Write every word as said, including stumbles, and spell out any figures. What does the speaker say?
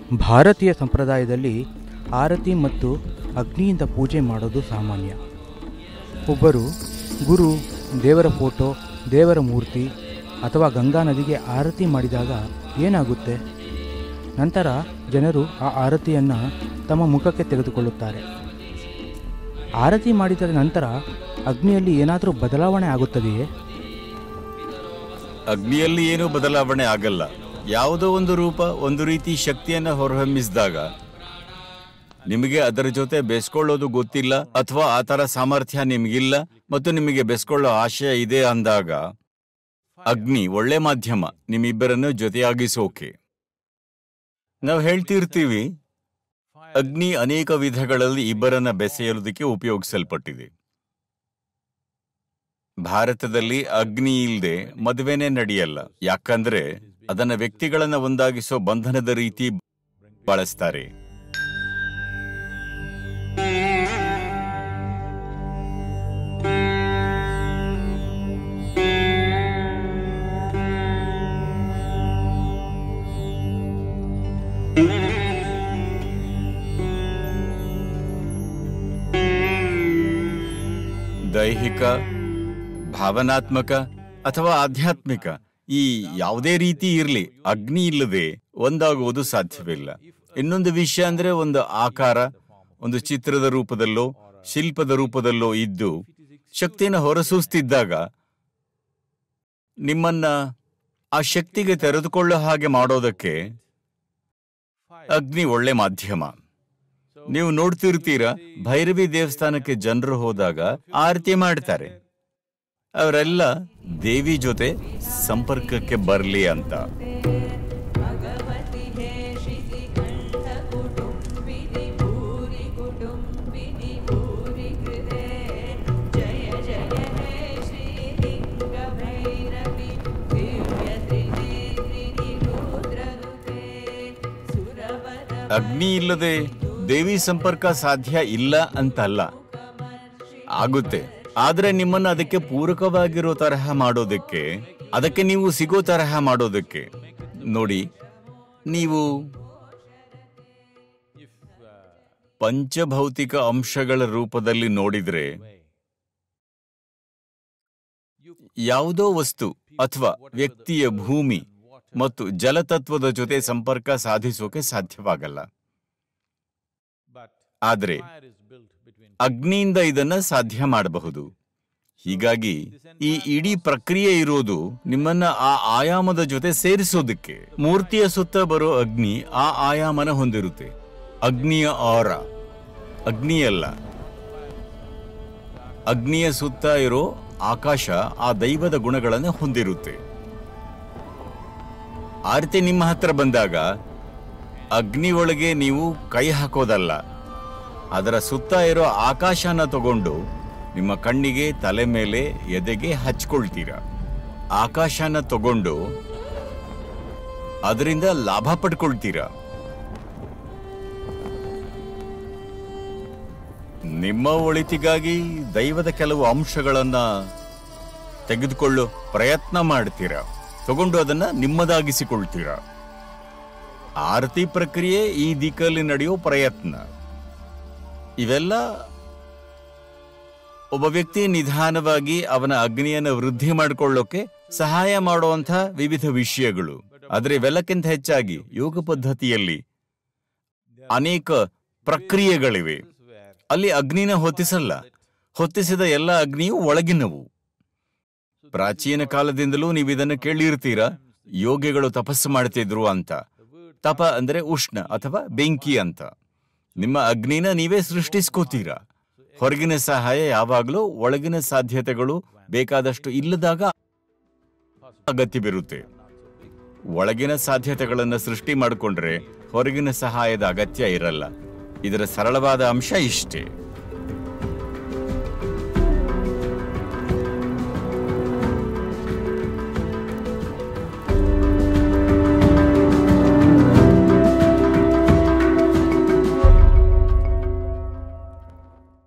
ಭಾರತೀಯ ಸಂಪ್ರದಾಯದಲ್ಲಿ ಆರತಿ ಮತ್ತು ಅಗ್ನಿಯಿಂದ ಪೂಜೆ ಮಾಡೋದು ಸಾಮಾನ್ಯ. ಒಬ್ಬರು ಗುರು, ದೇವರ ಫೋಟೋ, ದೇವರ ಮೂರ್ತಿ ಅಥವಾ ಗಂಗಾ ನದಿಗೆ ಆರತಿ ಮಾಡಿದಾಗ ಏನಾಗುತ್ತೆ? ನಂತರ ಜನರು ಆ ಆರತಿಯನ್ನು ತಮ್ಮ ಮುಖಕ್ಕೆ ತೆಗೆದುಕೊಳ್ಳುತ್ತಾರೆ. ಆರತಿ ಮಾಡಿದ ನಂತರ ಅಗ್ನಿಯಲ್ಲಿ ಏನಾದರೂ ಬದಲಾವಣೆ ಆಗುತ್ತದೆಯೇ? ಅಗ್ನಿಯಲ್ಲಿ ಏನೂ ಬದಲಾವಣೆ ಆಗಲ್ಲ. ಯಾವುದೋ ಒಂದು ರೂಪ ಒಂದು ರೀತಿ ಶಕ್ತಿಯನ್ನು ಹೊರಹೊಮ್ಮಿಸಿದಾಗ ನಿಮಗೆ ಅದರ ಜೊತೆ ಬೆಸ್ಕೊಳ್ಳೋದು ಗೊತ್ತಿಲ್ಲ ಅಥವಾ ಆ ಥರ ಸಾಮರ್ಥ್ಯ ನಿಮಗಿಲ್ಲ ಮತ್ತು ನಿಮಗೆ ಬೆಸ್ಕೊಳ್ಳೋ ಆಶಯ ಇದೆ ಅಂದಾಗ ಅಗ್ನಿ ಒಳ್ಳೆ ಮಾಧ್ಯಮ ನಿಮ್ಮಿಬ್ಬರನ್ನು ಜೊತೆಯಾಗಿಸೋಕೆ. ನಾವು ಹೇಳ್ತಿರ್ತೀವಿ ಅಗ್ನಿ ಅನೇಕ ವಿಧಗಳಲ್ಲಿ ಇಬ್ಬರನ್ನ ಬೆಸೆಯೋದಕ್ಕೆ ಉಪಯೋಗಿಸಲ್ಪಟ್ಟಿದೆ. ಭಾರತದಲ್ಲಿ ಅಗ್ನಿ ಇಲ್ಲದೆ ಮದುವೆನೇ ನಡೆಯಲ್ಲ. ಯಾಕಂದ್ರೆ ಅದನ್ನ ವ್ಯಕ್ತಿಗಳನ್ನ ಒಂದಾಗಿಸೋ ಬಂಧನದ ರೀತಿ ಬಳಸ್ತಾರೆ. ದೈಹಿಕ, ಭಾವನಾತ್ಮಕ ಅಥವಾ ಆಧ್ಯಾತ್ಮಿಕ ಈ ಯಾವುದೇ ರೀತಿ ಇರಲಿ, ಅಗ್ನಿ ಇಲ್ಲದೆ ಒಂದಾಗುವುದು ಸಾಧ್ಯವಿಲ್ಲ. ಇನ್ನೊಂದು ವಿಷಯ ಅಂದ್ರೆ ಒಂದು ಆಕಾರ ಒಂದು ಚಿತ್ರದ ರೂಪದಲ್ಲೋ ಶಿಲ್ಪದ ರೂಪದಲ್ಲೋ ಇದ್ದು ಶಕ್ತಿಯನ್ನು ಹೊರಸೂಸ್ತಿದ್ದಾಗ ನಿಮ್ಮನ್ನ ಆ ಶಕ್ತಿಗೆ ತೆರೆದುಕೊಳ್ಳೋ ಹಾಗೆ ಮಾಡೋದಕ್ಕೆ ಅಗ್ನಿ ಒಳ್ಳೆ ಮಾಧ್ಯಮ. ನೀವು ನೋಡ್ತಿರ್ತೀರಾ, ಭೈರವಿ ದೇವಸ್ಥಾನಕ್ಕೆ ಜನರು ಹೋದಾಗ ಆರತಿ ಮಾಡ್ತಾರೆ. ಅವರೆಲ್ಲ ದೇವಿ ಜೊತೆ ಸಂಪರ್ಕಕ್ಕೆ ಬರಲಿ ಅಂತ. ಅಗ್ನಿ ಇಲ್ಲದೆ ದೇವಿ ಸಂಪರ್ಕ ಸಾಧ್ಯ ಇಲ್ಲ ಅಂತಲ್ಲ, ಆಗುತ್ತೆ. ಆದ್ರೆ ನಿಮ್ಮನ್ನ ಅದಕ್ಕೆ ಪೂರಕವಾಗಿರೋ ತರಹ ಮಾಡೋದಕ್ಕೆ, ಅದಕ್ಕೆ ನೀವು ಸಿಗೋ ತರಹ ಮಾಡೋದಕ್ಕೆ ನೋಡಿ, ನೀವು ಪಂಚಭೌತಿಕ ಅಂಶಗಳ ರೂಪದಲ್ಲಿ ನೋಡಿದ್ರೆ ಯಾವುದೋ ವಸ್ತು ಅಥವಾ ವ್ಯಕ್ತಿಯ ಭೂಮಿ ಮತ್ತು ಜಲತತ್ವದ ಜೊತೆ ಸಂಪರ್ಕ ಸಾಧಿಸೋಕೆ ಸಾಧ್ಯವಾಗಲ್ಲ. ಆದ್ರೆ ಅಗ್ನಿಯಿಂದ ಇದನ್ನ ಸಾಧ್ಯ ಮಾಡಬಹುದು. ಹೀಗಾಗಿ ಈ ಇಡೀ ಪ್ರಕ್ರಿಯೆ ಇರೋದು ನಿಮ್ಮನ್ನ ಆ ಆಯಾಮದ ಜೊತೆ ಸೇರಿಸೋದಕ್ಕೆ. ಮೂರ್ತಿಯ ಸುತ್ತ ಬರೋ ಅಗ್ನಿ ಆ ಆಯಾಮನ ಹೊಂದಿರುತ್ತೆ. ಅಗ್ನಿಯ ಆರ ಅಗ್ನಿಯಲ್ಲ, ಅಗ್ನಿಯ ಸುತ್ತ ಇರೋ ಆಕಾಶ ಆ ದೈವದ ಗುಣಗಳನ್ನು ಹೊಂದಿರುತ್ತೆ. ಆರತಿ ನಿಮ್ಮ ಹತ್ರ ಬಂದಾಗ ಅಗ್ನಿ ಒಳಗೆ ನೀವು ಕೈ ಹಾಕೋದಲ್ಲ, ಅದರ ಸುತ್ತ ಇರೋ ಆಕಾಶನ ತಗೊಂಡು ನಿಮ್ಮ ಕಣ್ಣಿಗೆ, ತಲೆ ಮೇಲೆ, ಎದೆಗೆ ಹಚ್ಕೊಳ್ತೀರ. ಆಕಾಶನ ತಗೊಂಡು ಅದರಿಂದ ಲಾಭ ಪಡ್ಕೊಳ್ತೀರ. ನಿಮ್ಮ ಒಳಿತಿಗಾಗಿ ದೈವದ ಕೆಲವು ಅಂಶಗಳನ್ನ ತೆಗೆದುಕೊಳ್ಳೋ ಪ್ರಯತ್ನ ಮಾಡ್ತೀರ, ತಗೊಂಡು ಅದನ್ನ ನಿಮ್ಮದಾಗಿಸಿಕೊಳ್ತೀರ. ಆರತಿ ಪ್ರಕ್ರಿಯೆ ಈ ದಿಕ್ಕಲ್ಲಿ ನಡೆಯೋ ಪ್ರಯತ್ನ. ಇವೆಲ್ಲ ಒಬ್ಬ ವ್ಯಕ್ತಿ ನಿಧಾನವಾಗಿ ಅವನ ಅಗ್ನಿಯನ್ನು ವೃದ್ಧಿ ಮಾಡಿಕೊಳ್ಳೋಕೆ ಸಹಾಯ ಮಾಡುವಂಥ ವಿವಿಧ ವಿಷಯಗಳು. ಆದರೆ ಇವೆಲ್ಲಕ್ಕಿಂತ ಹೆಚ್ಚಾಗಿ ಯೋಗ ಪದ್ಧತಿಯಲ್ಲಿ ಅನೇಕ ಪ್ರಕ್ರಿಯೆಗಳಿವೆ. ಅಲ್ಲಿ ಅಗ್ನಿನ ಹೊತ್ತಿಸಲ್ಲ, ಹೊತ್ತಿಸಿದ ಎಲ್ಲ ಅಗ್ನಿಯು ಒಳಗಿನವು. ಪ್ರಾಚೀನ ಕಾಲದಿಂದಲೂ ನೀವು ಇದನ್ನು ಕೇಳಿರ್ತೀರಾ, ಯೋಗಿಗಳು ತಪಸ್ಸು ಮಾಡ್ತಿದ್ರು ಅಂತ. ತಪ ಅಂದ್ರೆ ಉಷ್ಣ ಅಥವಾ ಬೆಂಕಿ ಅಂತ. ನಿಮ್ಮ ಅಗ್ನಿನ ನೀವೇ ಸೃಷ್ಟಿಸ್ಕೋತೀರಾ. ಹೊರಗಿನ ಸಹಾಯ ಯಾವಾಗಲೂ ಒಳಗಿನ ಸಾಧ್ಯತೆಗಳು ಬೇಕಾದಷ್ಟು ಇಲ್ಲದಾಗ ಅಗತ್ಯವಿರುತ್ತೆ. ಒಳಗಿನ ಸಾಧ್ಯತೆಗಳನ್ನು ಸೃಷ್ಟಿ ಮಾಡಿಕೊಂಡ್ರೆ ಹೊರಗಿನ ಸಹಾಯದ ಅಗತ್ಯ ಇರಲ್ಲ. ಇದರ ಸರಳವಾದ ಅಂಶ ಇಷ್ಟೇ.